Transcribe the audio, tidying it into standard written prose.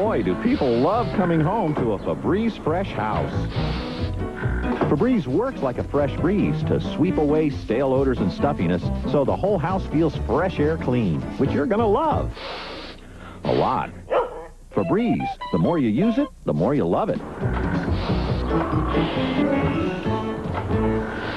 boy, do people love coming home to a Febreze fresh house. Febreze works like a fresh breeze to sweep away stale odors and stuffiness so the whole house feels fresh air clean, which you're going to love. A lot. Febreze, the more you use it, the more you love it.